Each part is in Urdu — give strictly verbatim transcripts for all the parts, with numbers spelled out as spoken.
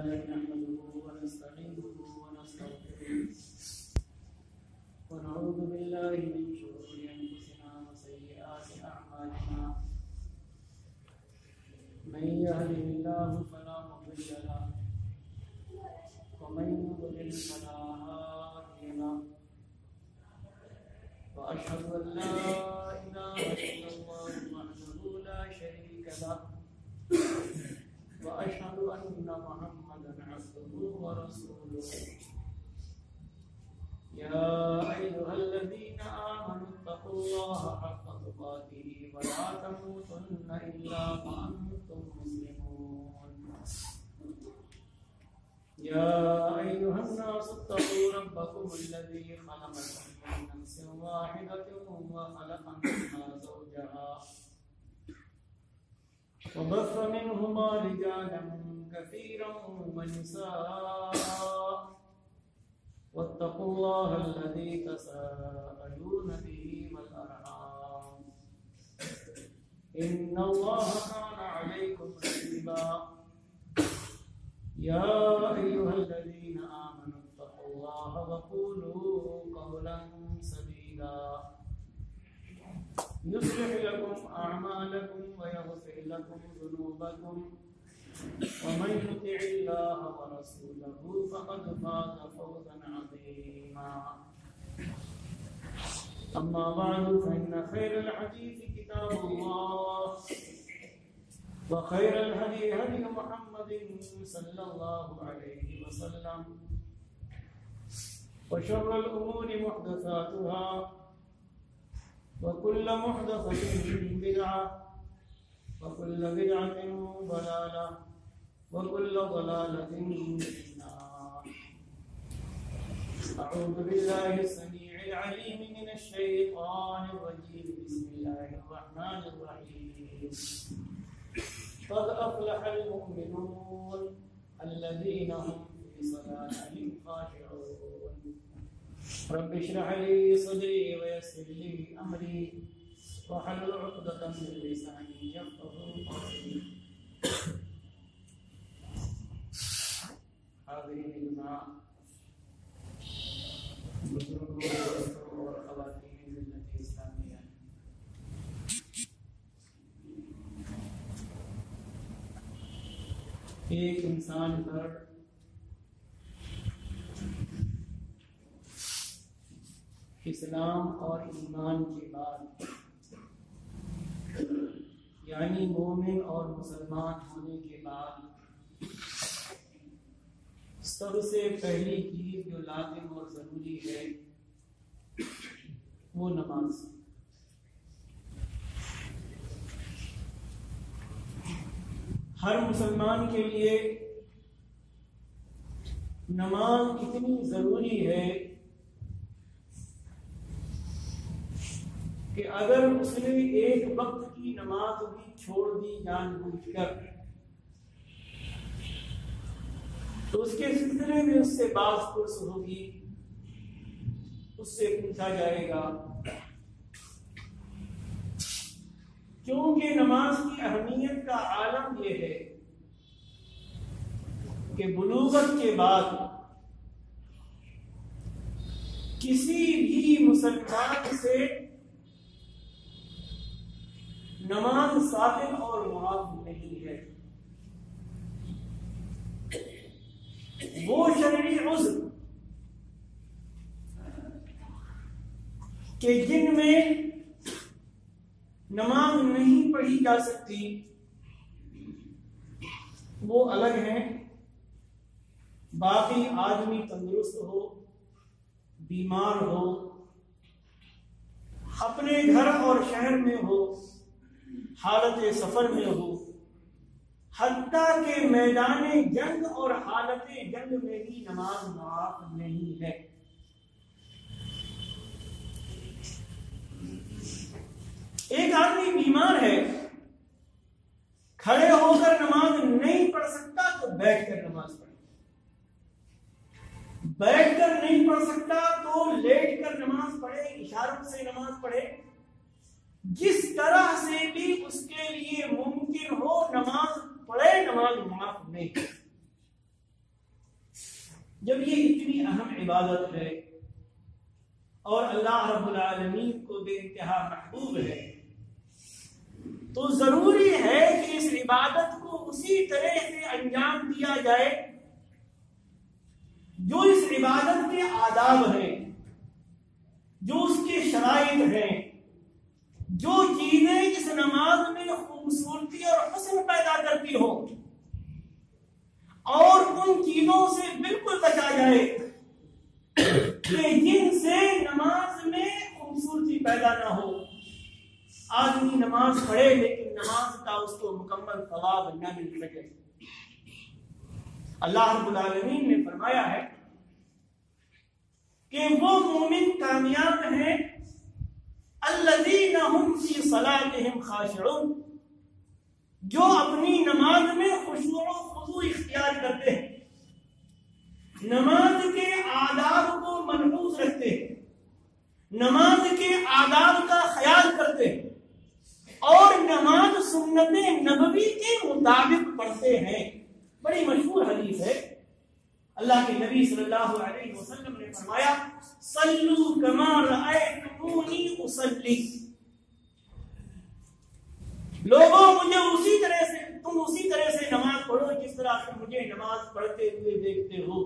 لله نحمده ونستعينه ونستغفره ونعوذ بالله من شرور أنفسنا وسيئات أعمالنا من يهده الله فلا مضل له ومن يضلل فلا هادي له وأشهد أن لا إله إلا الله وحده لا شريك له وأشهد أن محمدا عبده ورسوله يا أيها الذين آمنوا اتقوا الله حق تقاته ولا تموتن إلا وأنتم مسلمون يا أيها الناس اتقوا ربكم الذي خلقكم من نفس واحدة وخلق منها زوجها وبث منهما رجالا كثيرا ونساء واتقوا الله الذي تساءلون به والأرحام إن الله كان عليكم رقيبا يا أيها الذين آمنوا اتقوا الله وقولوا قولا سديدا يصلح لكم أعمالكم ويغفر لكم ذنوبكم ومن يطع الله ورسوله فقد فاز فوزا عظيما أما بعد فإن خير الحديث كتاب الله وخير الهدي هدي محمد صلى الله عليه وسلم وشر الأمور محدثاتها وكل محدثة بدعة وكل بدعة ضلالة وكل ضلالة في النار. أعوذ بالله السميع العليم من الشيطان الرجيم. بسم الله الرحمن الرحيم. قد أفلح المؤمنون الذين هم في صلاتهم خاشعون. رب اشرح لي صدري ويسر لي أمري واحلل عقدة من لساني يفقهوا قولي. حاضرین جماع، بزرگوں اور خواتین ملت اسلامیہ، ایک انسان پر اسلام اور ایمان کے بعد، یعنی مومن اور مسلمان ہونے کے بعد، سب سے پہلی چیز جو لازم اور ضروری ہے وہ نماز۔ ہر مسلمان کے لیے نماز اتنی ضروری ہے کہ اگر اس نے ایک وقت کی نماز بھی چھوڑ دی جان بوجھ کر تو اس کے سلسلے میں اس سے باز پرس ہوگی، اس سے پوچھا جائے گا، کیونکہ نماز کی اہمیت کا عالم یہ ہے کہ بلوغت کے بعد کسی بھی مسلمان سے نماز ثابت اور معاف نہیں ہے۔ وہ شرعی عذر کہ جن میں نماز نہیں پڑھی جا سکتی وہ الگ ہیں، باقی آدمی تندرست ہو، بیمار ہو، اپنے گھر اور شہر میں ہو، حالت سفر میں ہو، حتیٰ کہ میدان جنگ اور حالت جنگ میں بھی نماز معاف نہیں ہے۔ ایک آدمی بیمار ہے، کھڑے ہو کر نماز نہیں پڑھ سکتا تو بیٹھ کر نماز پڑھے، بیٹھ کر نہیں پڑھ سکتا تو لیٹ کر نماز پڑھے، اشاروں سے نماز پڑھے، جس طرح سے بھی اس کے لیے ممکن ہو نماز پڑھے، نماز معاف نہیں۔ جب یہ اتنی اہم عبادت ہے اور اللہ رب العالمین کو بے انتہا محبوب ہے تو ضروری ہے کہ اس عبادت کو اسی طرح سے انجام دیا جائے جو اس عبادت کے آداب ہیں، جو اس کے شرائط ہیں، جو چیزیں اس نماز میں خوبصورتی اور حسن پیدا کرتی ہو، اور ان چیزوں سے بالکل بچا جائے کہ جن سے نماز میں خوبصورتی پیدا نہ ہو۔ آدمی نماز پڑھے لیکن نماز کا اس کو مکمل ثواب نہ مل سکے۔ اللہ رب العالمین نے فرمایا ہے کہ وہ مومن کامیاب ہیں الذین هم فی صلاتهم خاشعون، جو اپنی نماز میں خشوع و خضوع اختیار کرتے ہیں، نماز کے آداب کو ملحوظ رکھتے ہیں، نماز کے آداب کا خیال کرتے ہیں اور نماز سنت نبوی کے مطابق پڑھتے ہیں۔ بڑی مشہور حدیث ہے، اللہ کے نبی صلی اللہ علیہ وسلم نے فرمایا صلو کما رأیتمونی اصلی، لوگوں مجھے اسی طرح سے تم اسی طرح سے نماز پڑھو جس طرح سے مجھے نماز پڑھتے ہوئے دیکھتے ہو۔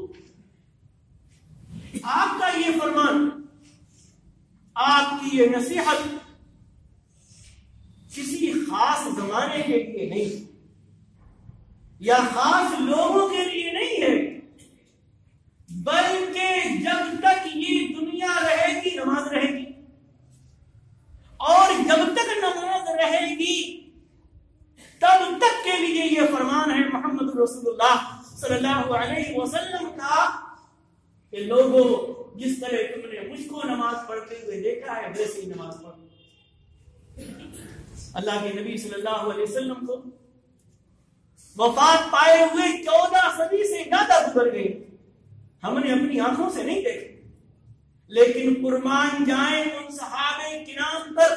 آپ کا یہ فرمان، آپ کی یہ نصیحت کسی خاص زمانے کے لیے نہیں یا خاص لوگوں کے لیے نہیں ہے، بلکہ جب تک یہ دنیا رہے گی نماز رہے گی، اور جب تک نماز رہے گی تب تک کے لیے یہ فرمان ہے محمد رسول اللہ صلی اللہ علیہ وسلم کا کہ لوگوں جس طرح تم نے مجھ کو نماز پڑھتے ہوئے دیکھا ہے ویسے ہی نماز پڑھو۔ اللہ کے نبی صلی اللہ علیہ وسلم کو وفات پائے ہوئے چودہ صدی سے زیادہ گزر گئے، ہم نے اپنی آنکھوں سے نہیں دیکھے، لیکن قربان جائیں ان صحابہ کرام پر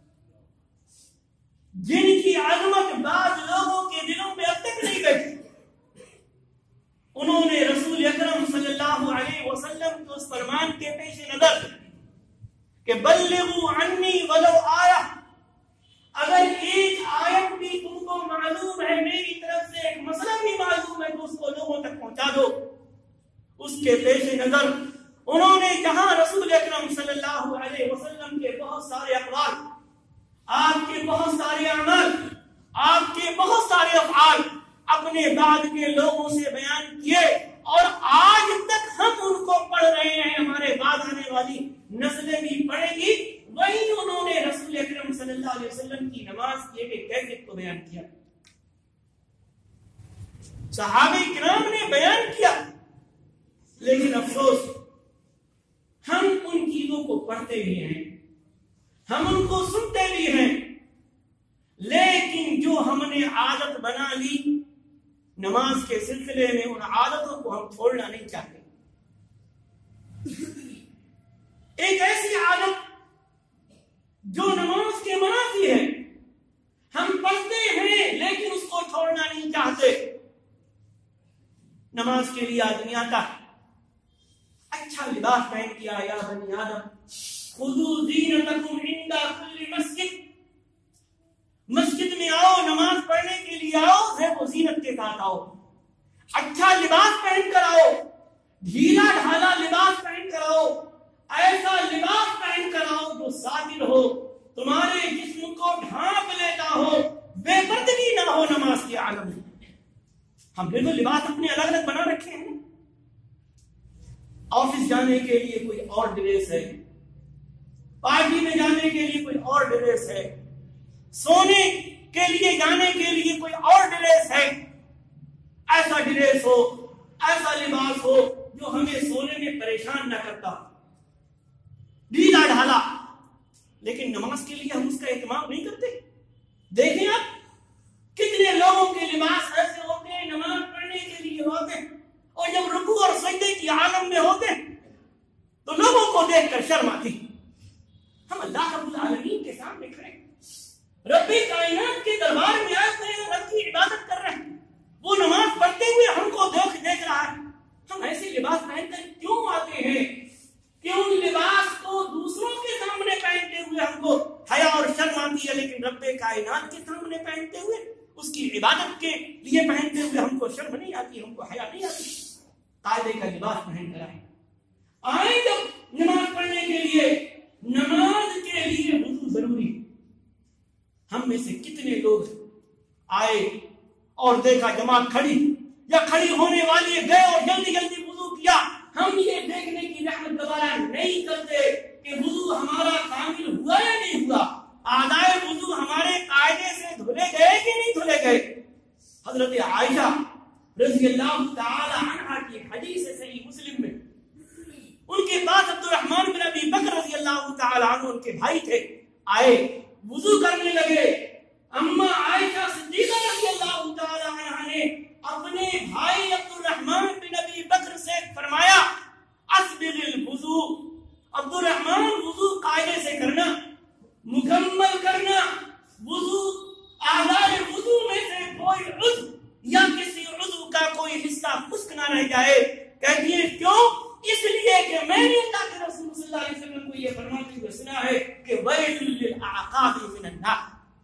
جن کی عظمت بعض لوگوں کے دلوں میں اب تک نہیں بیٹھی۔ انہوں نے رسول اکرم صلی اللہ علیہ وسلم کے اس فرمان کے پیش نظر کہ بلغوا عنی ولو آیہ، اگر ایک آیت بھی تم کو معلوم ہے، میری طرف سے ایک مسئلہ بھی معلوم ہے تو اس کو لوگوں تک پہنچا دو۔ اس کے پیش نظر انہوں نے جہاں رسول اکرم صلی اللہ علیہ وسلم کے بہت سارے اقوال، آپ کے بہت سارے اعمال، آپ کے بہت سارے افعال اپنے بعد کے لوگوں سے بیان کیے، اور آج تک ہم ان کو پڑھ رہے ہیں، ہمارے بعد آنے والی نسلیں بھی پڑھیں گی، وہی انہوں نے رسول اکرم صلی اللہ علیہ وسلم کی نماز کی ایک کیفیت کو بیان کیا۔ صحابہ کرام نے بیان کیا، لیکن افسوس ہم ان چیزوں کو پڑھتے بھی ہیں، ہم ان کو سنتے بھی ہیں، لیکن جو ہم نے عادت بنا لی نماز کے سلسلے میں، ان عادتوں کو ہم چھوڑنا نہیں چاہتے۔ ایک ایسی عادت جو نماز کے منافی ہے، ہم پڑھتے ہیں لیکن اس کو چھوڑنا نہیں چاہتے۔ نماز کے لیے آدمی آتا ہے، اچھا لباس پہن کے آیا، بنی آدم خذوا زینتکم عند کل مسجد، مسجد میں آؤ، نماز پڑھنے کے لیے آؤ، زیب و زینت کے ساتھ آؤ، اچھا لباس پہن کر آؤ، ڈھیلا ڈھالا لباس پہن کر آؤ، ایسا لباس پہن کر آؤ جو ساتر ہو، تمہارے جسم کو ڈھانپ لیتا ہو، بے پردگی نہ ہو نماز کے عالم میں۔ ہم نے تو لباس اپنے الگ الگ بنا رکھے ہیں، آفس جانے کے لیے کوئی اور ڈریس ہے، پارٹی میں جانے کے لیے کوئی اور ڈریس ہے، سونے کے لیے جانے کے لیے کوئی اور ڈریس ہے۔ ایسا ڈریس ہو، ایسا لباس ہو جو ہمیں سونے میں پریشان نہ کرتا، ڈھیلا ڈھالا، لیکن نماز کے لیے ہم اس کا اہتمام نہیں کرتے۔ دیکھیں آپ کتنے لوگوں کے لباس ایسے ہوتے ہیں نماز پڑھنے کے لیے ہوتے ہیں، اور جب رکوع اور سجدے کی عالم میں ہوتے ہیں تو لوگوں کو دیکھ کر شرم آتی۔ ہم اللہ رب العالمین کے سامنے کھڑے، رب کائنات کے دربار میں آئے ہوئے رب کی عبادت کر رہے ہیں، وہ نماز پڑھتے ہوئے ہم کو دیکھ دیکھ رہا ہے، ہم ایسے لباس پہن یہ پہنتے ہوئے ہم کو شرم نہیں آتی، ہم کو حیا نہیں آتی؟ قاعدے کا لباس پہن کر آئیں، آئیں جب نماز پڑھنے کے لیے، نماز کے لیے وضو ضروری۔ ہم میں سے کتنے لوگ آئے اور دیکھا جماعت کھڑی یا کھڑی ہونے والی گئے اور جلدی جلدی وضو کیا۔ ہم یہ دیکھنے کی رحمت دوبارہ نہیں کرتے کہ وضو ہمارا کامل ہوا یا نہیں ہوا، آدائے وضو ہمارے قاعدے سے دھلے گئے کہ نہیں دھلے گئے۔ حضرت عائشہ رضی اللہ تعالی عنہا کی حدیث ہے صحیح مسلم میں، ان کے پاس عبد الرحمن بن ابی بکر رضی اللہ تعالی عنہ ان کے بھائی تھے، آئے وضو کرنے لگے۔ اما عائشہ صدیقہ رضی اللہ تعالی عنہا نے اپنے بھائی عبد الرحمن بن ابی بکر سے فرمایا اسبغ الوضو، عبد الرحمن وضو قاعدے سے کرنا، مکمل کرنا، وضو اعضاء وضو میں سے کوئی عضو یا کسی عضو کا کوئی حصہ خشک نہ رہ جائے۔ کہتی ہے کیوں؟ اس لیے کہ میں نے اللہ کے رسول صلی اللہ علیہ وسلم کو یہ فرماتے ہوئے سنا ہے کہ ویل للأعقاب من النار،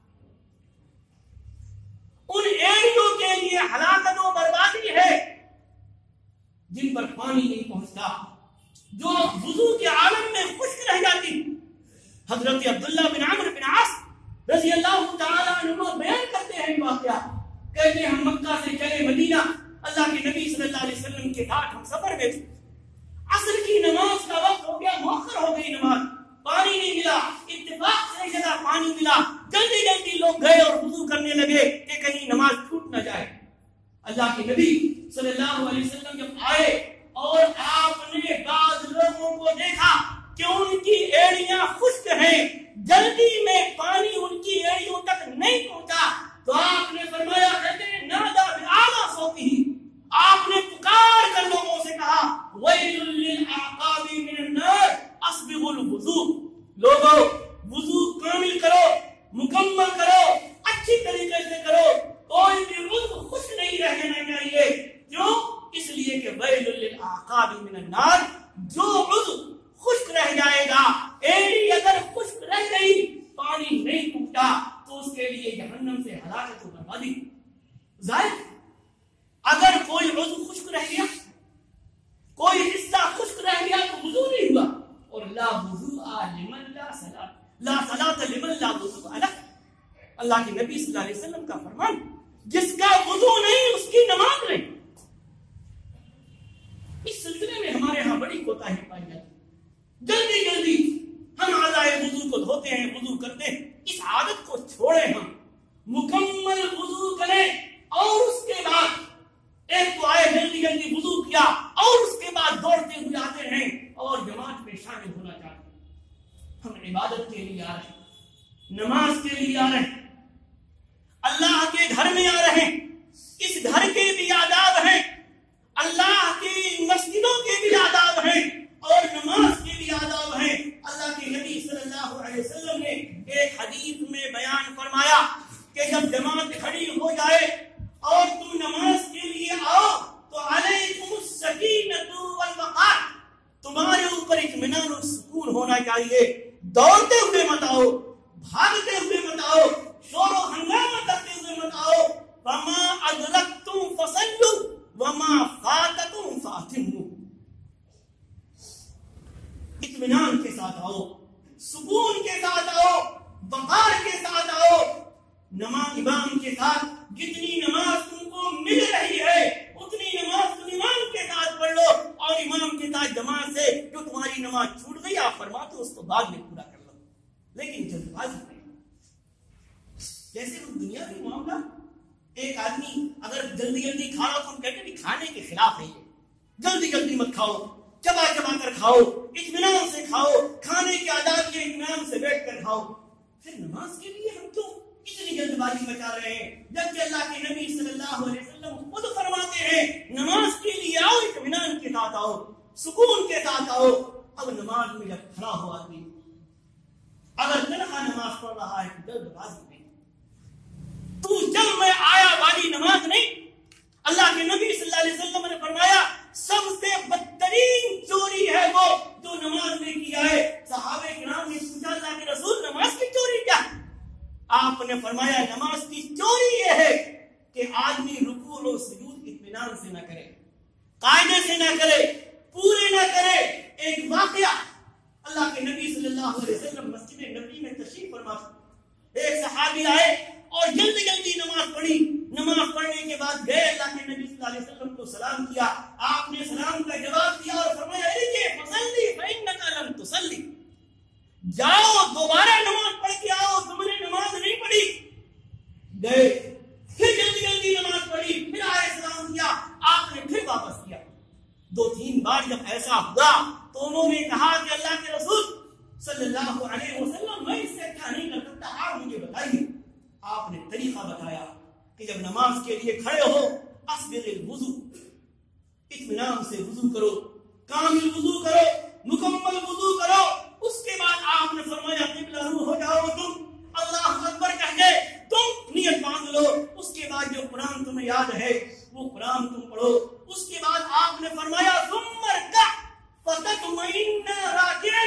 ان ایڑیوں کے لیے ہلاکت و بربادی ہے جن پر پانی نہیں پہنچتا، جو وضو کے عالم میں خشک رہ جاتی۔ حضرت عبداللہ بن عمرو بن عاص رضی اللہ تعالی عنہ بیان کرتے ہیں واقعہ، کہتے ہیں ہم مکہ سے چلے مدینہ، اللہ کے نبی صلی اللہ علیہ وسلم کے ساتھ ہم سفر میں تھے، عصر کی نماز کا وقت ہو گیا، مؤخر ہو گئی نماز، پانی نہیں ملا، اتفاق سے جگہ پانی ملا، جلدی جلدی لوگ گئے اور وضو کرنے لگے کہ کہیں نماز چھوٹ نہ جائے۔ اللہ کے نبی صلی اللہ علیہ وسلم جب آئے اور آپ نے بعض لوگوں کو دیکھا کہ ان کی ایڑیاں خشک ہیں، جلدی میں پانی ان کی ایڑیوں تک نہیں پہنچا، تو آپ نے فرمایا کہتے ہیں نادا بِأَعْلَى صَوْتِهِ، آپ نے پکار کر لوگوں سے کہا وَيْلٌ لِلْأَعْقَابِ مِنَ النَّارِ أَسْبِغُوا الْوُضُوءَ، لوگو وضو کامل کرو، مکمل کرو، اچھی طریقے سے کرو، کوئی بھی عضو خشک نہیں رہ جانا چاہیے۔ کیوں؟ اس لیے کہ وَيْلٌ لِلْأَعْقَابِ مِنَ النَّارِ، جو عضو خشک رہ جائے گا، ایڑی اگر خشک رہ گئی، پانی نہیں ٹوٹا، تو اس کے لیے جہنم سے ہلاکت و بربادی۔ ظاہر اگر کوئی عضو خشک رہ گیا، کوئی حصہ خشک رہ گیا تو وضو نہیں ہوا، اور لا وضوء لمن لا صلاۃ، لا صلاۃ لمن لا وضوء لہ، اللہ کے نبی صلی اللہ علیہ وسلم کا فرمان، جس کا وضو نہیں اس کی نماز نہیں۔ اس سلسلے میں ہمارے ہاں بڑی کوتاہی پائی جاتی، جلدی جلدی ہم اعضائے وضو کو دھوتے ہیں، وضو کرتے ہیں، اس عادت کو چھوڑیں، ہم مکمل وضو کریں، اور اس کے بعد ایک تو آئے جلدی جلدی وضو کیا اور اس کے بعد دوڑتے ہوئے آتے ہیں اور جماعت میں شامل ہونا چاہتے ہیں۔ ہم عبادت کے لیے آ رہے ہیں، نماز کے لیے آ رہے ہیں، اللہ کے گھر میں آ رہے ہیں، اس گھر کے بھی آداب ہیں، اللہ کی مسجدوں کے بھی آداب ہیں، اور نماز کے بھی آداب ہیں۔ اللہ کے نبی صلی اللہ علیہ وسلم نے ایک حدیث میں بیان فرمایا کہ جب جماعت کھڑی ہو جائے اور تم نماز کے لیے آؤ تو علیکم السکینۃ والوقار، تمہارے اوپر اطمینان اور سکون ہونا چاہیے، دوڑتے ہوئے مت آؤ، بھاگتے ہوئے مت آؤ، شور و ہنگامہ کرتے ہوئے مت آؤ۔ وما ادرکتم فصلوا وما فاتکم فاتموا، اطمینان کے ساتھ آؤ، سکون کے ساتھ آؤ، وقار کے ساتھ آؤ، نماز امام کے ساتھ جتنی نماز تم کو مل رہی ہے اتنی نماز تم امام کے ساتھ پڑھ لو، اور امام کے ساتھ جماعت سے جو تمہاری نماز چھوٹ گئی آپ فرماتے اس کو بعد میں پورا کر لو، لیکن جلد بازی نہیں۔ جیسے وہ دنیا کی معاملہ، ایک آدمی اگر جلدی جلدی کھا رہا تو ہم کہتے ہیں کھانے کے خلاف ہے، یہ جلدی جلدی مت کھاؤ، چبا چبا کر کھاؤ، اطمینان سے کھاؤ، کھانے کے آداب یہ اطمینان سے بیٹھ کر کھاؤ۔ پھر نماز کے لیے ہم کیوں اتنی جلد بازی مچا رہے ہیں، جبکہ اللہ کے نبی صلی اللہ علیہ وسلم خود فرماتے ہیں نماز کے لیے آؤ، اطمینان کے ساتھ آؤ، سکون کے ساتھ آؤ۔ اب نماز میں جب کھڑا ہو آدمی اگر تنہا نماز پڑھ رہا ہے تو جلد بازی نہیں، تو جب میں آیا والی نماز نہیں۔ اللہ کے نبی صلی اللہ علیہ وسلم نے فرمایا سب سے بدترین چوری ہے وہ جو نماز میں کی جائے۔ صحابہ کرام نے پوچھا اللہ کے رسول نماز کی چوری کیا؟ آپ نے فرمایا نماز کی چوری یہ ہے کہ آدمی رکوع و سجود اطمینان سے نہ کرے، قاعدے سے نہ کرے، پورے نہ کرے۔ ایک واقعہ، اللہ کے نبی صلی اللہ علیہ وسلم مسجد نبی میں تشریف فرما تھے، ایک صحابی آئے اور جلدی جلدی نماز پڑھی، نماز پڑھنے کے بعد گئے اللہ کے نبی صلی اللہ علیہ وسلم کو سلام کیا، آپ نے سلام کا جواب دیا اور فرمایا ارجع فصلی فإنک لم تصلی، جاؤ دوبارہ نماز پڑھ کے آؤ، تم نے نماز نہیں پڑھی۔ گئے، پھر جلدی جلدی نماز پڑھی، پھر آئے سلام کیا، آپ نے پھر واپس کیا۔ دو تین بار جب ایسا ہوا تو انہوں نے کہا کہ اللہ کے رسول صلی اللہ علیہ وسلم میں اس سے کیا نہیں کر سکتا، آپ مجھے بتائیے۔ آپ نے طریقہ بتایا کہ جب نماز کے لیے کھڑے ہو اسبغ الوضو، اطمینان سے وضو کرو، کامل وضو کرو، مکمل وضو کرو۔ اس کے بعد آپ نے فرمایا قبلہ رو ہو جاؤ، تم اللہ اکبر کہہ کے تم نیت باندھ لو۔ اس کے بعد جو قرآن تمہیں یاد ہے وہ قرآن تم پڑھو۔ اس کے بعد آپ نے فرمایا ثم ارکع فتطمئن راکعا،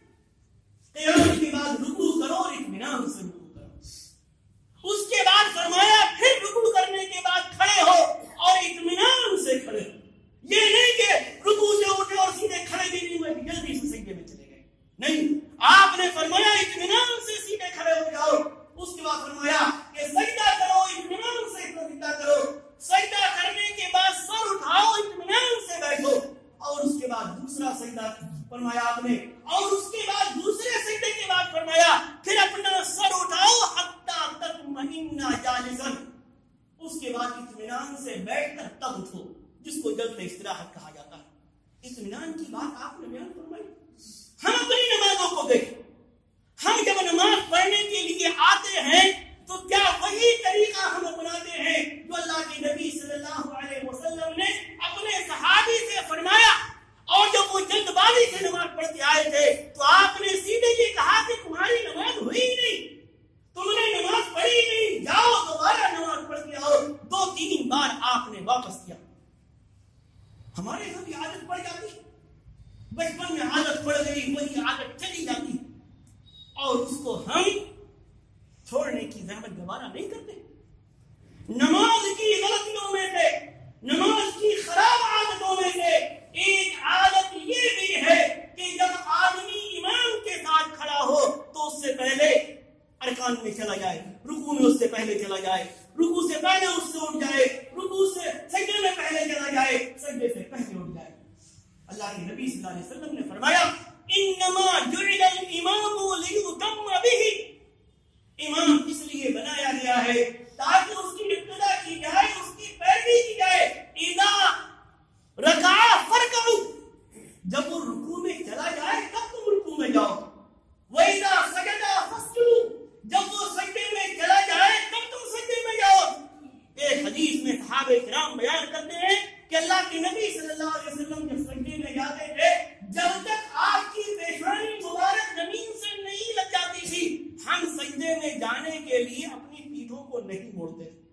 قیام کے بعد رکوع کرو اور اطمینان سے رکوع کرو۔ اس کے بعد فرمایا پھر رکوع کرنے کے بعد کھڑے ہو اور اطمینان سے کھڑے ہو۔ یہ نہیں کہ رکوع سے اٹھے اور سیدھے کھڑے بھی نہیں ہوئے، جلدی سے سجدے میں چلے گئے، نہیں، آپ نے فرمایا اطمینان سے سیدھے کھڑے ہو جاؤ۔ اس کے بعد فرمایا کہ سجدہ کرو، اطمینان سے سجدہ کرو، سجدہ کرنے کے بعد سر اٹھاؤ، اطمینان سے بیٹھو، اور اس کے بعد دوسرا سجدہ فرمایا آپ نے، اور اس کے بعد دوسرے سجدے کے بعد فرمایا پھر اپنا سر اٹھاؤ حتی تطمئن جالسا، اس کے بعد اطمینان سے بیٹھ کر تب اٹھو، جس کو جلد استراحت کہا جاتا ہے۔ اطمینان کی بات آپ نے بیان فرمائی۔ ہم اپنی نمازوں کو دیکھیں، ہم جب نماز پڑھنے کے لیے آتے ہیں تو کیا وہی طریقہ ہم اپناتے ہیں جو اللہ کے نبی صلی اللہ علیہ وسلم نے اپنے صحابی سے فرمایا؟ اور جب وہ جلد بازی سے نماز پڑھ کے آئے تھے تو آپ نے سیدھے یہ کہا کہ تمہاری نماز ہوئی ہی نہیں، تم نے نماز پڑھی ہی نہیں، جاؤ دوبارہ نماز پڑھ کے آؤ۔ دو تین بار آپ نے واپس کیا۔ ہمارے یہاں بھی عادت پڑ جاتی، بچپن میں عادت پڑ گئی، وہی عادت چلی جاتی اور اس کو ہم چھوڑنے کی زحمت دوبارہ نہیں کرتے۔ نماز کی غلطیوں میں سے، نماز کی خراب عادتوں میں سے ایک عادت یہ بھی ہے کہ جب آدمی امام کے ساتھ کھڑا ہو تو اس سے پہلے ارکان میں چلا جائے، رکوع میں اس سے پہلے چلا جائے، رکوع سے پہلے اس سے اٹھ جائے، رکوع سے سجدے میں پہلے چلا جائے، سجدے سے پہلے اٹھ جائے۔ اللہ کے نبی صلی اللہ علیہ وسلم نے فرمایا انما جعل الامام لیؤتم به، امام اس لیے بنایا گیا ہے تاکہ اس کی ابتدا کی جائے، اس کی پیروی کی جائے۔ اذا رکع فرکعوا، جب وہ رکوع میں چلا جائے تب تم رکوع میں جاؤ، وَإِذَا سَجَدَ فَاسْجُدُوا، جب وہ سجدے میں چلا جائے تب تم سجدے میں جاؤ۔ ایک حدیث میں صحابہ کرام بیان کرتے ہیں کہ اللہ کے نبی صلی اللہ علیہ وسلم جب سجدے میں جاتے تھے جب تک آپ کی پیشانی مبارک زمین سے نہیں لگ جاتی تھی ہم سجدے میں جانے کے لیے اپنی پیٹھوں کو نہیں موڑتے تھے۔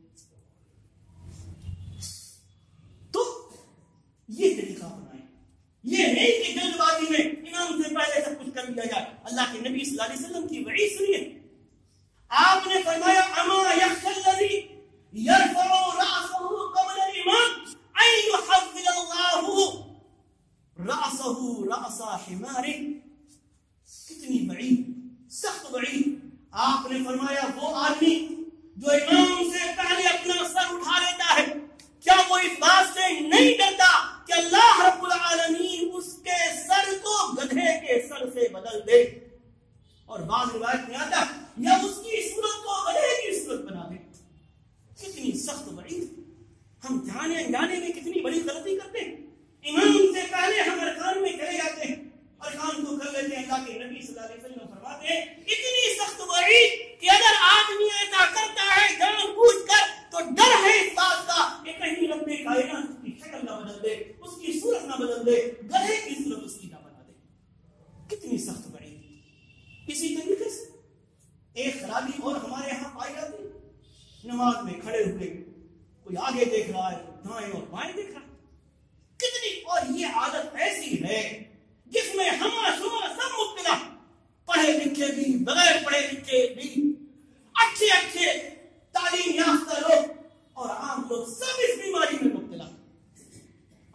تو یہ طریقہ اپنائیں، یہ نہیں کہ جلد بازی میں امام سے پہلے سب کچھ کر لیا جائے۔ اللہ کے نبی صلی اللہ علیہ وسلم کی وعید سنیے، آپ نے فرمایا اما یخشى الذی یرفع رأسه قبل الامام ان يحول اللہ رأسه رأس حمار، کتنی وعید، سخت وعید۔ آپ نے فرمایا وہ آدمی جو امام سے پہلے اپنا سر اٹھا لیتا ہے، کیا وہ اس بات سے نہیں ڈرتا کہ اللہ رب العالمین اس کے سر کو گدھے کے سر سے بدل دے؟ اور بعض روایت میں آتا یا اس کی صورت کو گدھے کی صورت بنا دے۔ کتنی سخت وعید۔ ہم جانے انجانے میں کتنی بڑی غلطی کرتے ہیں۔ امام سے پہلے ہم ارکان میں چلے جاتے ہیں، ارکان کو کر لیتے ہیں۔ اللہ کے نبی صلی اللہ علیہ وسلم فرماتے ہیں اتنی سخت وعید کہ اگر آدمی ایسا کرتا ہے جان بوجھ کر تو ڈر ہے اس بات کا کہ کہیں رب کائنات اس کی شکل نہ بدل دے، اس کی صورت نہ بدل دے، گدھے کی صورت اس کی نہ بنا دے۔ کتنی سخت وعید۔ اسی طریقے سے ایک خرابی اور ہمارے یہاں پائی جاتی ہے، نماز میں کھڑے ہوئے کوئی آگے دیکھ رہا ہے، دائیں اور بائیں دیکھ رہا ہے، کتنی، اور یہ عادت ایسی ہے جس میں ہم شما سب مبتلا، پڑھے لکھے بھی، بغیر پڑھے لکھے بھی، اچھے اچھے تعلیم یافتہ لوگ اور عام لوگ سب اس بیماری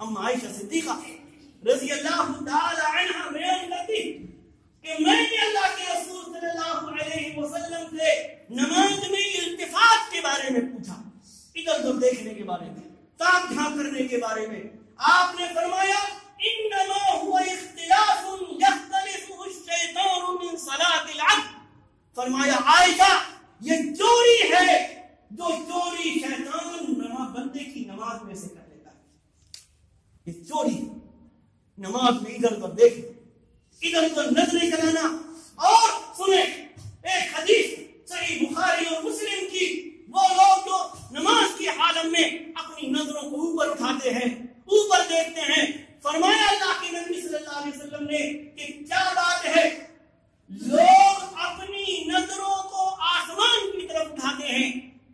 اما عائشہ صدیقہ رضی اللہ تعالی عنہ بیان کرتی کہ میں نے اللہ کے رسول صلی اللہ علیہ وسلم سے نماز میں التفات کے بارے میں پوچھا، ادھر ادھر دیکھنے کے بارے میں، تاک جھانک کرنے کے بارے میں. آپ نے فرمایا انما هو اختلاف يختلف الشیطان من صلاة العبد. فرمایا عائشہ یہ چوری ہے جو چوری شیطان نماز بندے کی نماز میں سے کر لیتا ہے. یہ چوری نماز میں ادھر ادھر دیکھ، ادھر ادھر نظریں کرانا. اور سنیں ایک حدیث صحیح بخاری اور مسلم کی، وہ لوگ جو نماز کی حالت میں اپنی نظروں کو اوپر اٹھاتے ہیں، اوپر دیکھتے ہیں. فرمایا اللہ کے نبی صلی اللہ علیہ وسلم نے کہ کیا بات ہے، لوگ اپنی نظروں کو آسمان کی طرف اٹھاتے ہیں،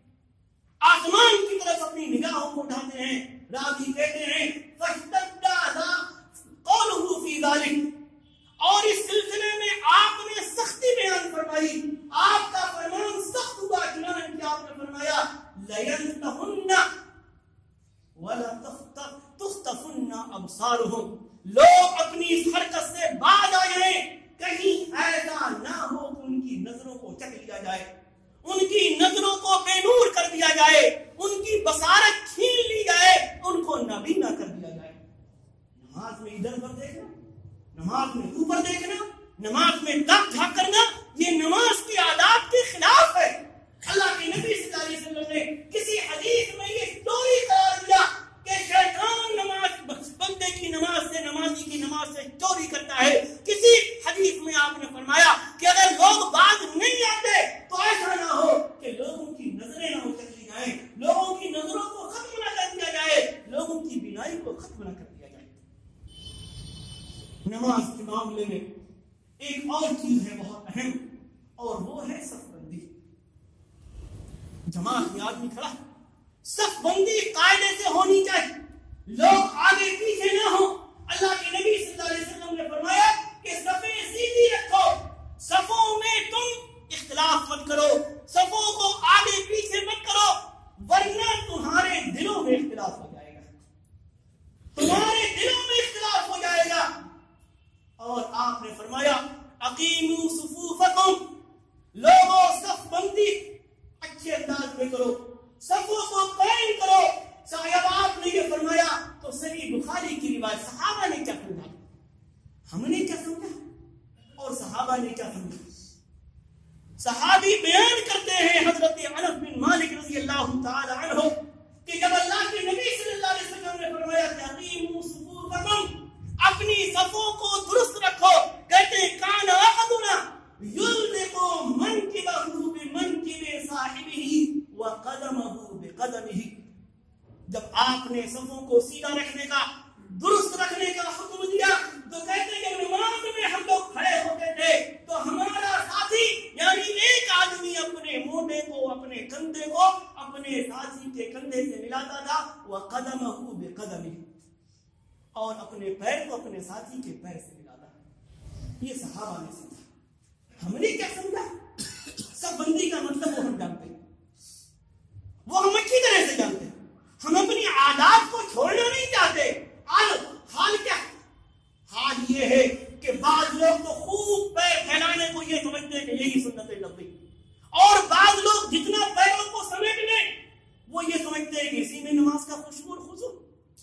آسمان کی طرف اپنی نگاہوں کو اٹھاتے ہیں. راوی کہتے ہیں فاشتد قولہ فی ذلک، اور اس سلسلے میں آپ نے سختی بیان فرمائی، آپ کا فرمان سخت ہوا. چنانچہ آپ نے فرمایا لینتہن ولا تخطفن ابصارہم، لوگ اپنی اس حرکت سے باز آ جائیں، کہیں ایسا نہ ہو کہ ان کی نظروں کو چک لیا جائے، ان کی نظروں کو بے نور کر دیا جائے، ان کی بصارت چھین لی جائے، ان کو نابینا کر دیا جائے. نماز میں ادھر ادھر دیکھنا، نماز میں اوپر دیکھنا، نماز میں تک جھانک کرنا، یہ نماز کی آداب کے خلاف ہے. اللہ کے نبی صلی اللہ علیہ وسلم نے کسی حدیث میں یہ چوری قرار دیا کہ شیطان نماز بندے کی نماز سے، نمازی کی نماز سے چوری کرتا ہے. کسی حدیث میں آپ نے فرمایا کہ اگر لوگ باز نہیں آتے تو ایسا نہ ہو کہ لوگوں کی نظریں نہ اچک لی جائیں، لوگوں کی نظروں کو ختم نہ کر دیا جائے، لوگوں کی بینائی کو ختم نہ کر دیا جائے. نماز کے معاملے میں ایک اور چیز ہے بہت اہم، اور وہ ہے صف بندی. جماعت میں آدمی کھڑا، صف بندی قاعدے سے ہونی چاہیے، لوگ آگے پیچھے نہ ہوں. اللہ کے نبی صلی اللہ علیہ وسلم نے فرمایا کہ صفیں سیدھی رکھو، صفوں میں تم اختلاف مت کرو، صفوں کو آگے پیچھے مت کرو، ورنہ تمہارے دلوں میں اختلاف ہو جائے گا، تمہارے دلوں میں اختلاف ہو جائے گا. اور آپ نے فرمایا اقیموا صفوفکم، لوگوں صف بندی اچھے انداز میں کرو، صفوں کو قائم کرو. صاحب آپ نے یہ فرمایا تو صحیح بخاری کی روایت، صحابہ نے کیا سمجھا، ہم نے کیا سمجھا اور صحابہ نے کیا سمجھا. صحابی بیان کرتے ہیں حضرت انس بن مالک رضی اللہ تعالی عنہ کہ جب اللہ کے نبی صلی اللہ علیہ وسلم نے فرمایا کہ اقیموا صفوفکم، اپنی صفوں کو درست رکھو، کہتے ہیں کان احدنا یلدق منکبہ بمنکب صاحبہ وقدمہ بقدمہ. جب آپ نے صفوں کو سیدھا رکھنے کا، درست رکھنے کا حکم دیا تو کہتے ہیں کہ نماز میں ہم لوگ کھڑے ہوتے تھے تو ہمارا ساتھی یعنی ایک آدمی اپنے موڈے کو، اپنے کندھے کو اپنے ساتھی کے کندھے سے ملاتا تھا، وقدمہ بقدمہ، اور اپنے پیر کو اپنے ساتھی کے پیر سے ملاتا. یہ صحابہ نے سمجھا، ہم نے کیا سمجھا. سب بندی کا مطلب وہ ہم جانتے ہیں، وہ ہم اچھی طرح سے جانتے ہیں. ہم اپنی عادات کو چھوڑنا نہیں چاہتے. حال حال کیا حال یہ ہے کہ بعض لوگ تو خوب پیر پھیلانے کو یہ سمجھتے ہیں کہ یہی سنت نبوی، اور بعض لوگ جتنا پیروں کو سمیٹ لیں وہ یہ سمجھتے ہیں کہ اسی میں نماز کا خوشبو اور خضوع.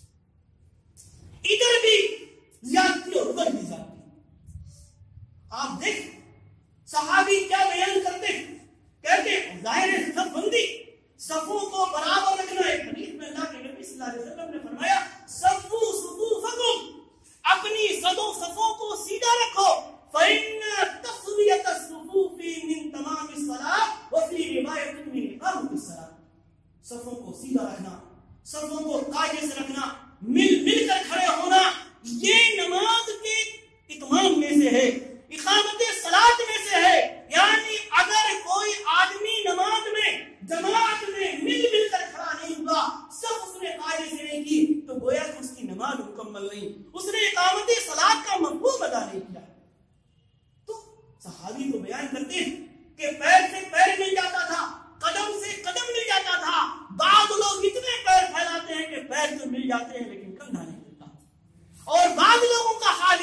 ادھر بھی زیادتی اور ادھر بھی زیادتی. آپ دیکھ صحابی کیا بیان کرتے ہیں، کہتے ہیں ظاہر ہے صف بندی، صفوں کو برابر رکھنا ہے. حدیث میں اللہ کے نبی صلی اللہ علیہ وسلم نے فرمایا صفو صفوفکم، اپنی صدوں صفوں کو سیدھا رکھو. فإن تسویۃ الصفوف من تمام الصلاۃ وفي روایت من اقامۃ الصلاۃ. صفوں کو سیدھا رکھنا، صفوں کو قاعدے سے رکھنا، مل مل کر کھڑے ہونا، یہ نماز کے اتمام میں سے ہے، اقامت صلاۃ میں سے ہے. یعنی اگر کوئی آدمی نماز میں جماعت میں مل مل کر کھڑا نہیں ہوا، سب اس نے قاعدے سے نہیں کی، تو گویا کہ اس کی نماز مکمل نہیں، اس نے اقامت صلاۃ کا مفہوم ادا نہیں کیا. تو صحابی کو بیان کرتے ہیں کہ پیر سے پیر مل جاتا تھا، قدم سے قدم مل جاتا تھا. بعض لوگ اتنے پیر پھیلاتے ہیں کہ پیر تو مل جاتے ہیں لیکن کندھا نہیں ملتا.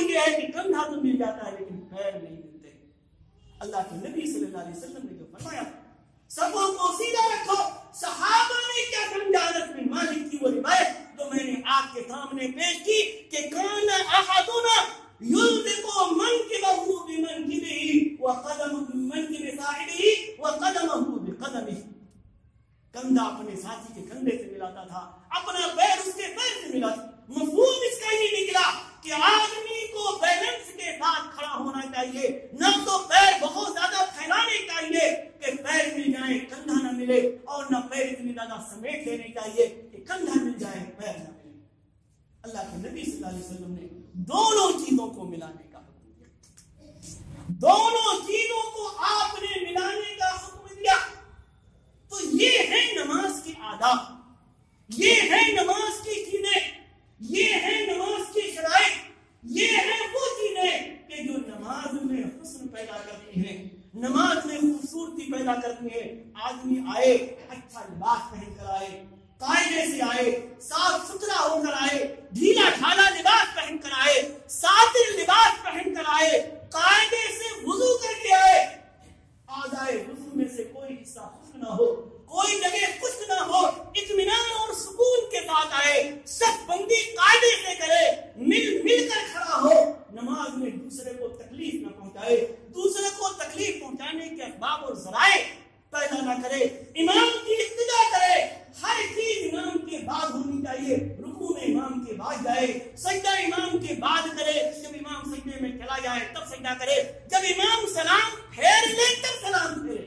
یہ ہے کہ کندھا تو مل جاتا ہے لیکن پیر نہیں ملتے. اللہ کے نبی صلی اللہ علیہ وسلم نے جو فرمایا صفوں کو سیدھا رکھو. صحابہ نے کیا سمجھا؟ انس بن مالک کی وہ روایت جو میں نے آپ کے سامنے پیش کی کہ کان احدنا یلزق منکبہ بمنکبہ وقدم بمنکب صاحبہ وقدمہ بقدمہ. کندھا اپنے ساتھی کے کندھے سے ملاتا تھا, اپنا پیر اس کے پیر سے ملا. مفہوم اس کا یہ نکلا کہ آدمی کو بیلنس کے ساتھ کھڑا ہونا چاہیے, نہ تو پیر بہت زیادہ پھیلانے چاہیے کہ پیر مل جائے کندھا نہ ملے, اور نہ پیر اتنی زیادہ سمیٹ لینے چاہیے کہ کندھا مل جائے پیر نہ ملے. اللہ کے نبی صلی اللہ علیہ وسلم نے دونوں چیزوں کو ملانے کا حکم دیا, دونوں چیزوں کو آپ نے ملانے کا حکم دیا. تو یہ ہے نماز کی آداب, یہ ہے نماز کی چیزیں, یہ ہے نماز کی شرائط, یہ ہے وہ چیزیں کہ جو نماز میں حسن پیدا کرتی ہیں, نماز میں خوبصورتی پیدا کرتی ہیں. آدمی آئے اچھا لباس پہن کر آئے, قاعدے سے آئے, صاف ستھرا ہو کر آئے, ڈھیلا ڈھالا لباس پہن کر آئے, ساتر لباس پہن کر آئے, قاعدے سے وضو کر کے آئے. آ جائے وضو میں سے کوئی حصہ خشک نہ ہو, کوئی جگہ خشک نہ ہو, اطمینان اور سکون کے ساتھ آئے, صف بندی قاعدے سے کرے, مل مل کر کھڑا ہو, نماز میں دوسرے کو تکلیف نہ پہنچائے, دوسرے کو تکلیف پہنچانے کے اسباب اور ذرائع پیدا نہ کرے, امام کی ابتدا کرے. ہر چیز امام کے بعد ہونی چاہیے. رکوع میں امام کے بعد جائے, سجدہ امام کے بعد کرے, جب امام سجدے میں چلا جائے تب سجدہ کرے, جب امام سلام پھیر لے تب سلام پھیرے.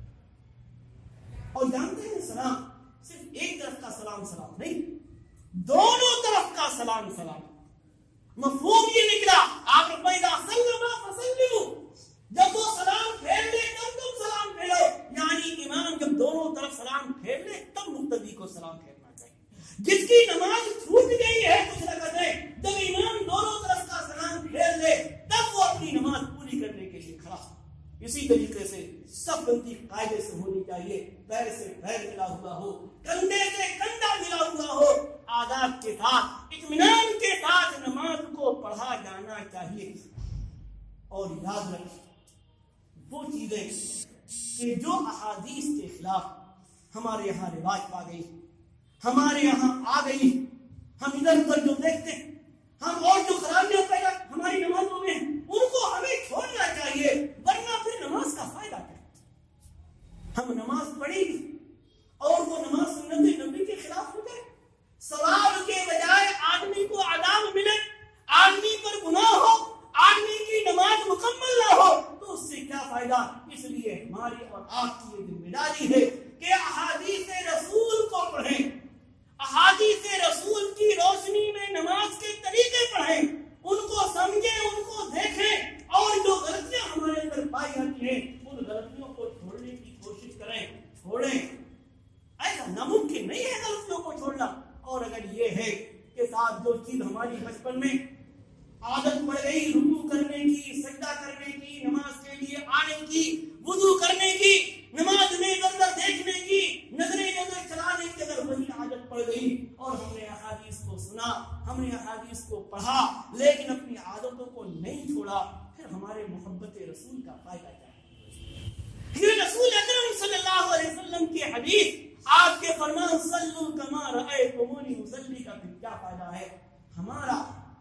اور جانتے ہیں سلام صرف ایک طرف کا سلام سلام نہیں, دونوں طرف کا سلام سلام. مفہوم یہ نکلا آپ اذا سلم فسلموا, جب وہ سلام پھیر لے تب تم سلام پھیرو, یعنی امام جب دونوں طرف سلام پھیر لے تب مقتدی کو سلام پھیرنا چاہیے. جس کی نماز چھوٹ گئی ہے کچھ رکعتیں, جب امام دونوں طرف کا سلام پھیر لے تب وہ اپنی نماز پوری کرنے کے لیے کھڑا. اسی طریقے سے سب بندی قاعدے سے ہونی چاہیے, پیر سے پیر ملا ہوا ہو, کندھے سے کندھا ملا ہوا ہو, آداب کے ساتھ اطمینان کے ساتھ نماز کو پڑھا جانا چاہیے. اور یاد رکھیں وہ چیزیں کہ جو احادیث کے خلاف ہمارے یہاں رواج پا گئی, ہمارے یہاں آ گئی, ہم ادھر ادھر جو دیکھتے ہیں, ہم اور جو خرابیاں پیدا ہماری نمازوں میں ان کو ہمیں چھوڑنا چاہیے, ورنہ پھر نماز کا فائدہ کیا. ہم نماز پڑھیں گے اور وہ نماز سنت نبی کے خلاف ہو جائے, ثواب کے بجائے آدمی کو عذاب ملے, آدمی پر گناہ ہو, آدمی کی نماز مکمل نہ ہو, تو اس سے کیا فائدہ. اس لیے ہماری اور آپ کی یہ ذمہ داری ہے کہ احادیث رسول کو پڑھیں, احادیث رسول کی روشنی میں نماز کے طریقے پڑھیں, ان کو سمجھیں, ان کو دیکھیں, اور جو غلطیاں ہمارے اندر پائی جاتی ہیں ان غلطیوں کو چھوڑنے کی کوشش کریں, چھوڑیں. ایسا ناممکن نہیں ہے غلطیوں کو چھوڑنا. اور اگر یہ ہے کہ صاحب جو چیز ہماری بچپن میں عادت پڑ گئی رکوع کرنے کی, سجدہ کرنے کی, نماز کے لیے آنے کی, وضو کرنے کی, نماز میں ادھر دیکھنے کی, نظریں ادھر چلانے کی, اگر وہی عادت پڑ گئی اور ہم نے احادیث کو سنا, ہم نے احادیث کو پڑھا, لیکن اپنی عادتوں کو نہیں چھوڑا, پھر ہمارے محبت رسول کا فائدہ کیا ہے. پھر رسول اکرم صلی اللہ علیہ وسلم کی حدیث, آپ کے فرمان صلو کما رأیتمونی اصلی کا پھر کیا فائدہ ہے. ہمارا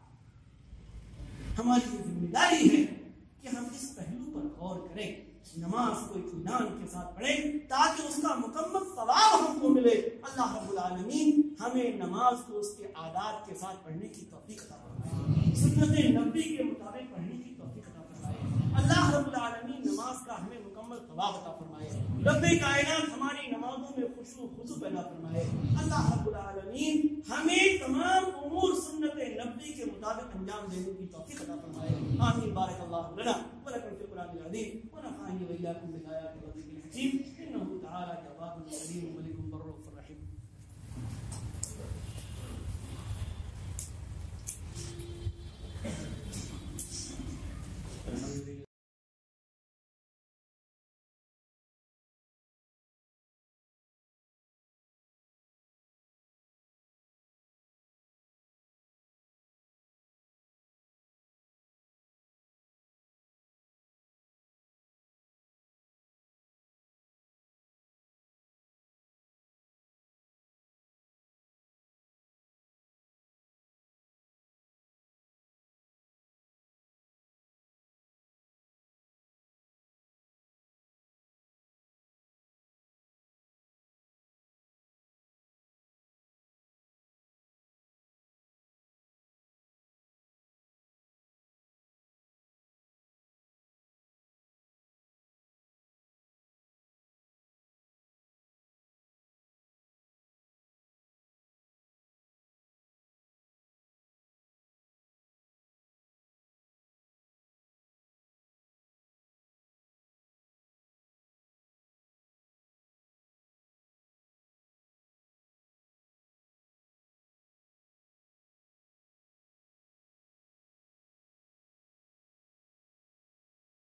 ہماری ذمہ داری ہے کہ ہم اس پہلو پر غور کریں, نماز کو اطمینان کے ساتھ پڑھیں تاکہ اس کا مکمل ثواب ہم کو ملے. اللہ رب العالمین ہمیں نماز کو اس کے آداب کے ساتھ پڑھنے کی توفیق عطا فرمائے, سنت نبی کے مطابق پڑھنے کی توفیق عطا فرمائے. اللہ رب العالمین نماز کا ہمیں مکمل ثواب عطا فرمائے. رب کائنات ہماری نمازوں میں خشوع خضوع پیدا فرمائے. اللہ رب العالمین ہمیں تمام امور سنت نبی کے مطابق انجام دینے کی توفیق عطا فرمائے. آمین. بارک اللہ لنا ولکم فی القرآن العظیم ونفعني وإياكم بالآيات والذكر الحكيم إنه تعالى جواد كريم ملك